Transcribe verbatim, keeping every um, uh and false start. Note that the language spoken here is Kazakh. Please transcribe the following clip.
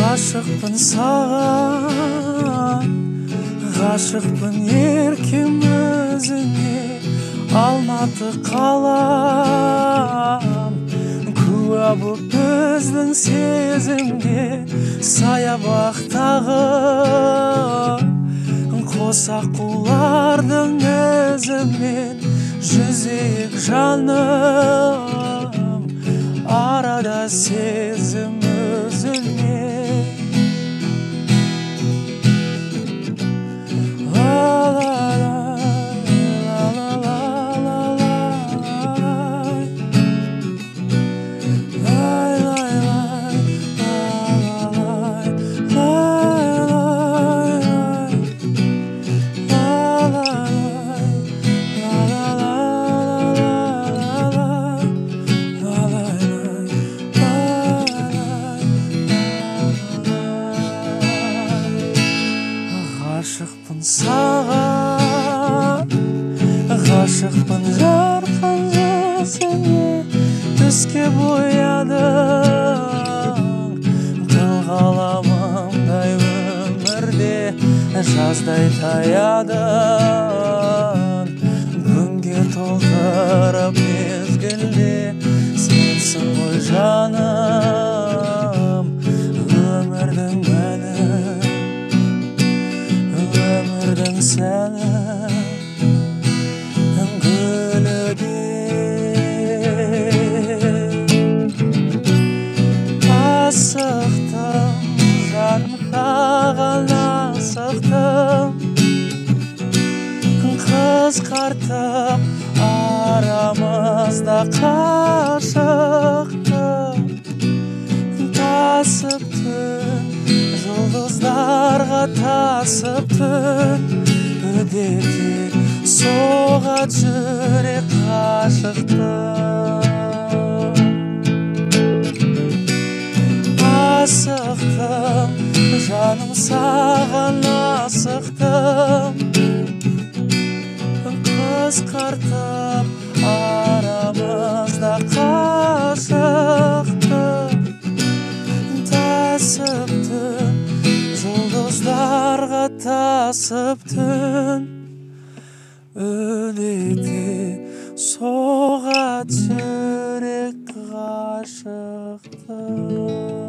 Ғашықпын саған, ғашықпын еркем өзіңе. Алматы қалам, куә боп біздің сезімге. Саябақтағы қос аққулардың ізімен жүзейік жаным, арада сезім өзіңе. Ғашықпын саған, ғашықпын жарқын жүзіңе. Түске боядың қыл қаламымдай өмірде, жаздай таядың күнге толтырып мезгілде. Сенсің ғой жаным, өмірдің мәні, өмірдің сәні, гүлі де. Асықтым, жаным саған асықтым, қысқартып арамызда қашықтық. Тасып түн, жұлдыздарға тасып түн, үдете соғат жүрек ғашықтық. Асықтым, жаным саған асықтым, қысқартып арамызда қашықтық. Тасып түн, жұлдыздарға тасып түн, үдете соғат жүрек ғашықтық.